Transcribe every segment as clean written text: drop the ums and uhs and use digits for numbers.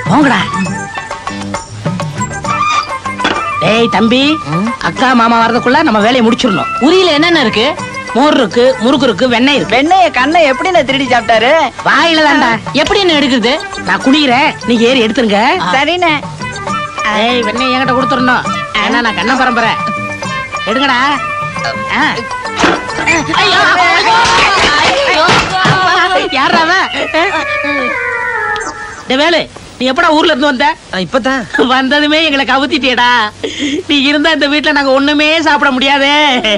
போங்கடா. ஏய் தம்பி, அக்கா மாமா வரதுக்குள்ள நம்ம வேலையை முடிச்சிடணும். உரியில என்னென்ன இருக்கு? மோர் இருக்கு, முறுக்கு இருக்கு, வெண்ணெய் இருக்கு. வெண்ணெய கண்ணை எப்படி திருடி சாப்பிட்டாரு? வாயில தான்டா. எப்படி என்ன எடுக்குது? நான் குடிக்கிறேன், நீங்க ஏறி எடுத்துருங்க. சரிண்ணே. ஏய் வெண்ணெய் என்கிட்ட கொடுத்துடணும். ஏன்னா நான் கண்ண பரம்பரை. எடுங்கடா. யாரா வேலு, நீ எப்படா ஊர்ல இருந்து வந்த? இப்பதான் வந்ததுமே எங்களை கவுத்திட்டேடா. நீ இருந்தா இந்த வீட்டுல நாங்க ஒண்ணுமே சாப்பிட முடியாதே.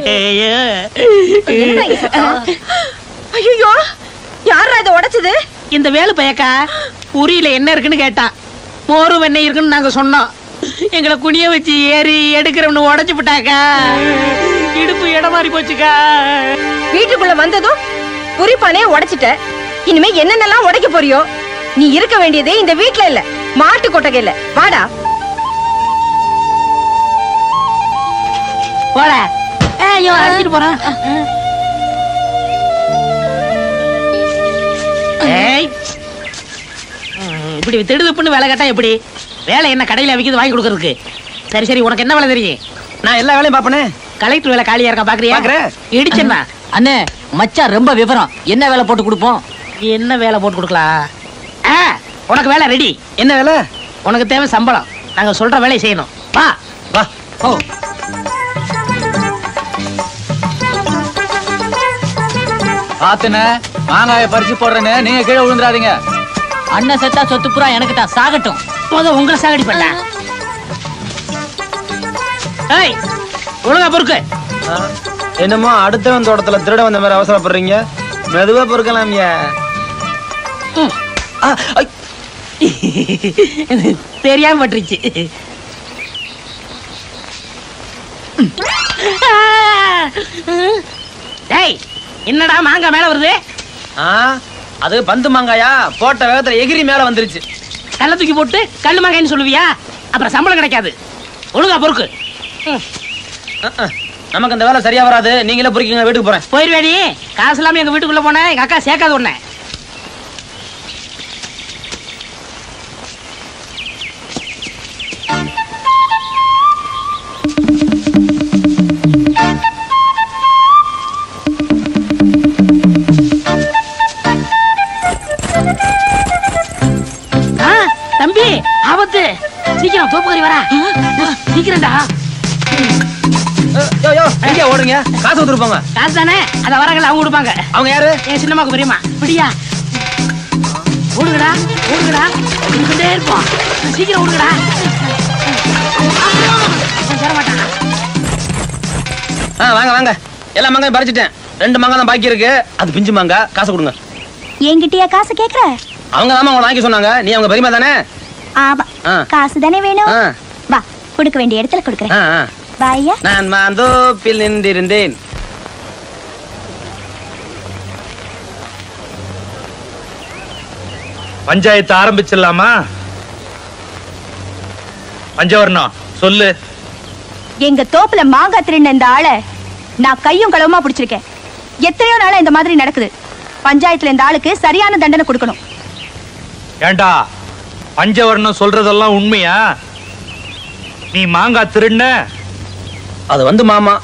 ஐயோ, யாரா இதை உடைச்சது? இந்த வேலு பயக்கா உரியில என்ன இருக்குன்னு கேட்டான். மோரு வெண்ணெய் இருக்குன்னு நாங்க சொன்னோம். எங்களை குனிய வச்சு ஏறி எடுக்கிறவனு உடைச்சு விட்டாக்கா. இடுப்பு இடம் மாறி போச்சுக்கா. வீட்டுக்குள்ள வந்ததும் குறிப்பானே உடைச்சிட்ட. இனிமே என்னென்னலாம் உடைக்க போறியோ? நீ இருக்க வேண்டியது இந்த வீட்டுல இல்ல, மாட்டு கொட்டகையில. வாடா. போடா. ஐயோ அடிச்சிட்டு போறான். இப்படி திடுதுப்புன்னு வேலை கேட்டா எப்படி? வேலை என்ன கடையில விக்கிறது வாங்கி கொடுக்கறதுக்கு? சரி சரி, உனக்கு என்ன வேலை தெரியும்? நான் எல்லா வேலையும் பாப்பனே. கலெக்டர் வேலை காலியா இருக்கா பாக்குறியா? இடிச்சா அண்ணே மச்சான் ரொம்ப விவரம். என்ன வேலை போட்டு கொடுப்போம்? என்ன வேலை போட்டு கொடுக்கலாம்? உனக்கு வேலை ரெடி. என்ன வேலை? உனக்கு தேவை சம்பளம். நாங்க சொல்ற வேலையை செய்யணும். வா வா. ஓ பாத்துன மாங்காய பறிச்சு போடுறேன்னு நீங்க கீழே விழுந்துடாதீங்க. அண்ணன் செத்தா சொத்து புறா எனக்கு தான், சாகட்டும். போதும், உங்களை சாகடி பண்ண. ஏய் ஒழுங்கா பொறுக்கு. என்னமோ அடுத்தவன் தோட்டத்துல திருட வந்த மாதிரி அவசரப்படுறீங்க. மெதுவா பொறுக்கலாம். தெரியாம பட்டுருச்சு. டேய் என்னடா மாங்காய் மேல வருது? அது பந்து மாங்காயா? போட்ட வேகத்துல எகிரி மேல வந்துருச்சு. கல்ல தூக்கி போட்டு கல்லு மாங்காய்னு சொல்லுவியா? அப்புறம் சம்பளம் கிடைக்காது. ஒழுங்கா பொறுக்கு. நமக்கு அந்த வேலை சரியா வராது. நீங்களே பொறுக்கிங்க, வீட்டுக்கு போறேன். போயிருவேடி. காசு இல்லாம எங்க வீட்டுக்குள்ள போன எங்க அக்கா சேர்க்காது உடனே. தம்பி ஆபத்து. சீக்கிரம் தோப்புக்கறி வரா. சீக்கிரம்டா. எங்க ஓடுறீங்க? காசு கொடுத்துருப்பாங்க. காசு தானே, அத வரங்கள அவங்க கொடுப்பாங்க. அவங்க யாரு? என் சின்னமாக்கு பெரியம்மா. இப்படியா? ஓடுங்கடா ஓடுங்கடா. இங்கிட்டே இருப்போம். சீக்கிரம் ஓடுங்கடா. சேர மாட்டான். வாங்க வாங்க. எல்லா மாங்காயும் பறிச்சிட்டேன். 2 மாங்காய் தான் பாக்கி இருக்கு. அது பிஞ்சு மாங்காய். காசு கொடுங்க. என்கிட்டயா காசு கேக்குற? அவங்க தான் உங்களை வாங்கி சொன்னாங்க. நீ அவங்க பெரியமா தானே? ஆமா. காசு தானே வேணும். வா, கொடுக்க வேண்டிய இடத்துல கொடுக்கறேன். வாயா. நான் மாந்தோப்பில் நின்றிருந்தேன். பஞ்சாயத்து ஆரம்பிச்சிடலாமா? பஞ்சவர்ணம் சொல்லு. எங்க தோப்புல மாங்காய் திருடின இந்த ஆளை நான் கையும் களவுமா பிடிச்சிருக்கேன். எத்தனையோ நாளா இந்த மாதிரி நடக்குது. பஞ்சாயத்துல இந்த ஆளுக்கு சரியான தண்டனை கொடுக்கணும். ஏண்டா பஞ்சவர்ணம் சொல்றதெல்லாம் உண்மையா? நீ மாங்காய் திருடின? அது வந்து மாமா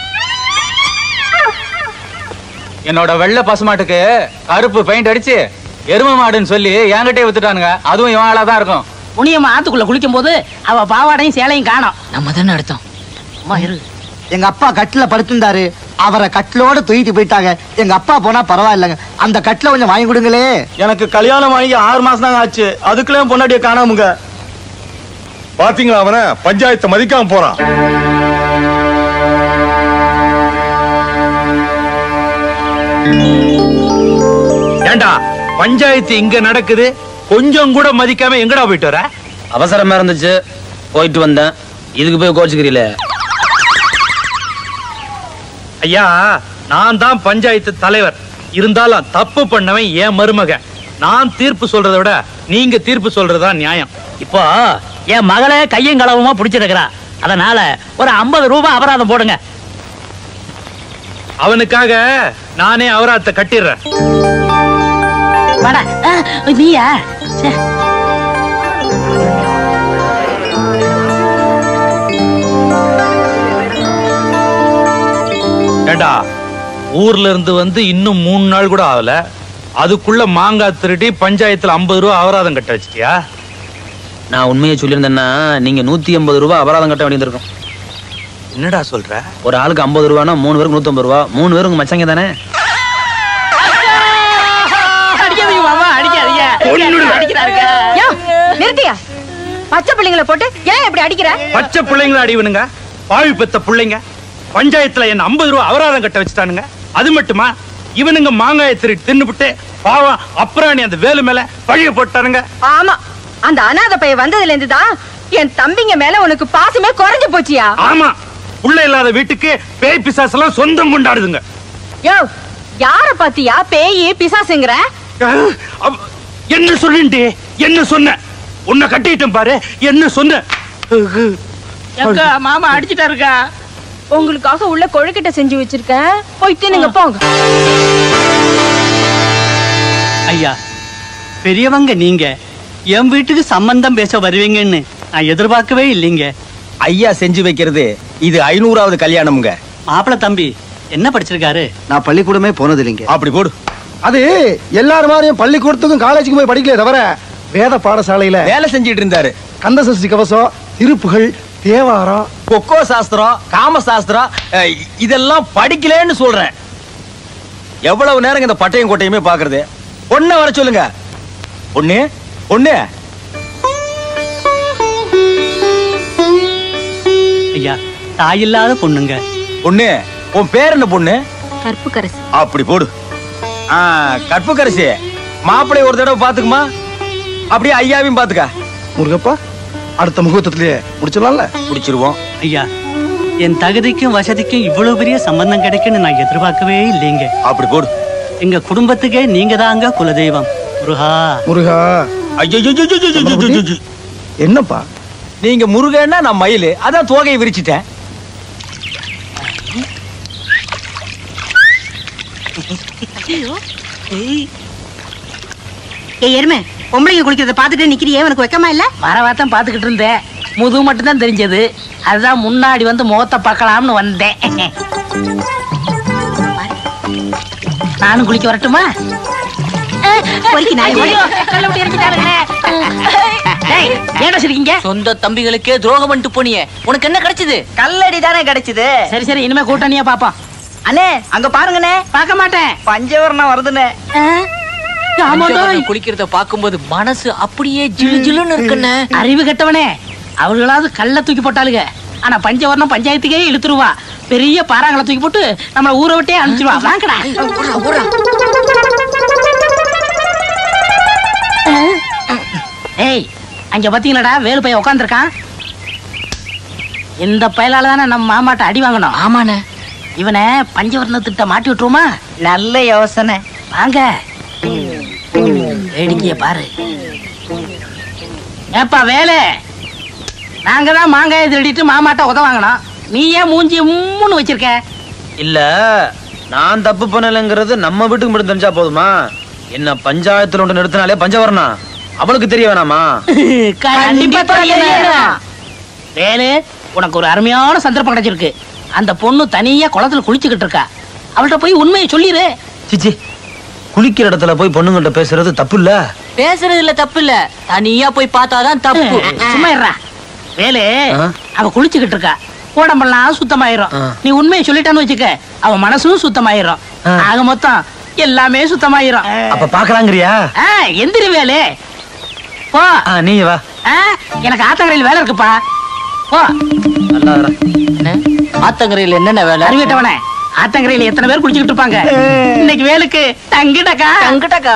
என்னோட வெள்ளை பசுமாட்டுக்கு கருப்பு பெயிண்ட் அடிச்சு எரும மாடுன்னு சொல்லி என்கிட்டே வித்துட்டானுங்க. அதுவும் இவன் ஆளா தான் இருக்கும். புனியம்மா ஆத்துக்குள்ள குளிக்கும் போது அவ பாவாடையும் சேலையும் காணோம். நம்ம தானே அடுத்தோம். அம்மா இரு. எங்க அப்பா கட்டில படுத்திருந்தாரு. அவரை கட்டிலோட தூக்கிட்டு போயிட்டாங்க. எங்க அப்பா போனா பரவாயில்லைங்க. அந்த கட்டில கொஞ்சம் வாங்கி கொடுங்களே. எனக்கு கல்யாணம் வாங்கி 6 மாசம் தாங்க ஆச்சு. அதுக்குள்ளே பொண்டாட்டிய காணாமுங்க. பாத்தீங்களா அவன பஞ்சாயத்தை மதிக்காம போறான். ஏண்டா பஞ்சாயத்து இங்க நடக்குது, கொஞ்சம் கூட மதிக்காம எங்கடா போயிட்டு வர? அவசரமா இருந்துச்சு, போயிட்டு வந்தேன். இதுக்கு போய் கோச்சுக்கிறீல? ஐயா, நான் தான் பஞ்சாயத்து தலைவர். இருந்தாலும் தப்பு பண்ணவன் என் மருமக. நான் தீர்ப்பு சொல்றதை விட நீங்க தீர்ப்பு சொல்றதா நியாயம். இப்போ என் மகளை கையும் களவுமா பிடிச்சிருக்கிறா. அதனால ஒரு 50 ரூபாய் அபராதம் போடுங்க. அவனுக்காக நானே அபராதத்தை கட்டிடுறேன். வாடா. நீயா? ஏண்டா ஊர்ல இருந்து வந்து இன்னும் 3 நாள் கூட ஆகல, அதுக்குள்ள மாங்காய் திருடி பஞ்சாயத்துல 50 ரூபா அபராதம் கட்ட வச்சிட்டியா? நான் உண்மையை சொல்லியிருந்தேன்னா நீங்க 180 ரூபாய் அபராதம் கட்ட வேண்டியிருக்கும். என்னடா சொல்ற? ஒரு ஆளுக்கு 50 ரூபானா 3 பேருக்கு 150 ரூபா. 3 பேரும் உங்க மச்சங்க தானே? அடிக்காதீங்க மாமா, அடிக்காதீங்க. அடிக்கிறாருங்க. நிறுத்தியா? பச்சை பிள்ளைங்களை போட்டு ஏன் இப்படி அடிக்கிற? பச்சை பிள்ளைங்களை அடிவனுங்க, பாவி பெத்த பிள்ளைங்க. பஞ்சாயத்துல என்ன 50 ரூபா அபராதம் கட்ட வச்சுட்டானுங்க. அது மட்டுமா, இவனுங்க மாங்காயை திருடி தின்னுபிட்டு பாவம் அப்புறம் அந்த வேலு மேல பழிய போட்டானுங்க. ஆமா, அந்த அனாதை பைய வந்ததுல இருந்து தான் என் தம்பிங்க மேல உனக்கு பாசமே குறைஞ்சு போச்சியா? ஆமா, புள்ள இல்லாத வீட்டுக்கு பேய் பிசாசெல்லாம் சொந்தம் கொண்டாடுதுங்க. யோ, யார பாத்தியா பேய் பிசாசுங்கற? என்ன சொல்லுண்டி? என்ன சொன்ன? உன்னை கட்டிட்டேன் பாரு. என்ன சொன்ன? மாமா அடிச்சிட்டாருக்கா. உங்களுக்காக உள்ள கொழுக்கிட்ட செஞ்சு வச்சிருக்கேன், போய் தின்னுங்க போங்க. ஐயா, பெரியவங்க நீங்க என் வீட்டுக்கு சம்பந்தம் பேச வருவீங்கன்னு நான் எதிர்பார்க்கவே இல்லைங்க. ஐயா செஞ்சு வைக்கிறது இது 500வது கல்யாணம்ங்க. மாப்பிள தம்பி என்ன படிச்சிருக்காரு? நான் பள்ளிக்கூடமே போனது இல்லைங்க. அப்படி போடு. அது எல்லாரும் மாதிரியும் பள்ளிக்கூடத்துக்கும் காலேஜுக்கும் போய் படிக்கல தவிர வேத பாடசாலையில வேலை செஞ்சிட்டு இருந்தாரு. கந்தசஷ்டி கவசம், திருப்புகள், தேவாரம், கொக்கோ சாஸ்திரம், காம சாஸ்திரம் இதெல்லாம் படிக்கலன்னு சொல்றேன். எவ்வளவு நேரம் இந்த பட்டையும் கோட்டையுமே பாக்குறது? பொண்ணை வர சொல்லுங்க. பொண்ணு பொண்ணு. ஐயா, தாயில்லாத பொண்ணுங்க. பொண்ணு, உன் பேர் என்ன பொண்ணு? கற்புக்கரசி. அப்படி போடு. கற்புக்கரசி, மாப்பிள்ளை ஒரு தடவை பாத்துக்குமா, அப்படியே ஐயாவையும் பாத்துக்க. முருகப்பா, அடுத்த முகூர்த்தத்திலேயே முடிச்சிடலாம்ல? முடிச்சிருவோம். ஐயா, என் தகுதிக்கும் வசதிக்கும் இவ்வளவு பெரிய சம்பந்தம் கிடைக்குன்னு நான் எதிர்பார்க்கவே இல்லைங்க. அப்படி போடு. எங்க குடும்பத்துக்கே நீங்க தாங்க குலதெய்வம். முருகா முருகா. என்னப்பா நீங்க முருகன்னா நான் மயிலு, அதான் தோகையை விரிச்சிட்டேன். எருமை, பொம்பளைங்க குளிக்கிறத பாத்துட்டு நிக்கிறியே, உனக்கு வெக்கமா இல்ல? வரவாத்தான் பாத்துக்கிட்டு இருந்தேன், முதுகு மட்டும் தான் தெரிஞ்சது. அதுதான் முன்னாடி வந்து முகத்தை பார்க்கலாம்னு வந்தேன். நானும் குளிக்க வரட்டுமா? சொந்த தம்பிகளுக்கே துரோகம் பண்ணிட்டு போனியே, உனக்கு என்ன கிடைச்சது? கல்லடி தானே கிடைச்சது. சரி சரி, இனிமே கூட்டணியா பாப்போம். அண்ணே அங்க பாருங்கண்ணே. பார்க்க மாட்டேன், பஞ்சவர்ணம் வருதுண்ணே. குளிக்கிறத பாக்கும்போது மனசு அப்படியே ஜிலு ஜிலுன்னு இருக்குண்ணே. அறிவு கெட்டவனே, அவர்களாவது கல்ல தூக்கி போட்டாளுங்க, ஆனா பஞ்சவர்ணம் பஞ்சாயத்துக்கே இழுத்துருவா. பெரிய பாறாங்களை தூக்கி போட்டு நம்மள ஊரை விட்டே அனுப்பிச்சிருவா. வாங்கடா. ஏய், அங்க பாத்தீங்களாடா வேலு பையன் உட்காந்துருக்கான். இந்த பயலால தானே நம்ம மாமாட்ட அடி வாங்கணும். ஆமாண்ணே. இவனை பஞ்சவர்ண திட்ட மாட்டி விட்டுருமா? நல்ல யோசனை. வாங்க, வேடிக்கைய பாரு. ஏப்பா வேலை, நாங்க தான் மாங்காயை திருடிட்டு மாமாட்ட உத வாங்கணும், நீ ஏன் மூஞ்சி மூணு வச்சிருக்க? இல்ல, நான் தப்பு பண்ணலங்கிறது நம்ம வீட்டுக்கு மட்டும் தெரிஞ்சா போதுமா? என்ன பஞ்சாயத்துல ஒன்று நிறுத்தினாலே பஞ்சவரணம் அவளுக்கு தெரிய வேணாமா? கண்டிப்பா தெரியணும். வேலு, உனக்கு ஒரு அருமையான சந்தர்ப்பம் கிடைச்சிருக்கு. அந்த பொண்ணு தனியா குளத்துல குளிச்சுக்கிட்டு இருக்கா, அவள்கிட்ட போய் உண்மையை சொல்லிரு. சிச்சி, குளிக்கிற இடத்துல போய் பொண்ணுங்கிட்ட பேசுறது தப்பு இல்ல. பேசுறது இல்ல, தப்பு இல்ல, தனியா போய் பார்த்தாதான் தப்பு. சும்மா இருடா. வேலு, அவ குளிச்சுக்கிட்டு இருக்கா, உடம்பெல்லாம் சுத்தமாயிரும். நீ உண்மையை சொல்லிட்டான்னு வச்சுக்க, அவ மனசும் சுத்தமாயிரும். ஆக மொத்தம் எல்லாமே சுத்தமாயிரும். அப்ப பாக்கலாங்கிறியா? எந்திரி வேலு, போ. நீ வா. எனக்கு ஆத்தங்கரையில் வேலை இருக்குப்பா, போ. ஆத்தங்கரையில் என்னென்ன வேலை? அறிவிட்டவனே, ஆத்தங்கரையில் எத்தனை பேர் குளிச்சுக்கிட்டு இருப்பாங்க. இன்னைக்கு வேலுக்கு தங்கிட்டக்கா.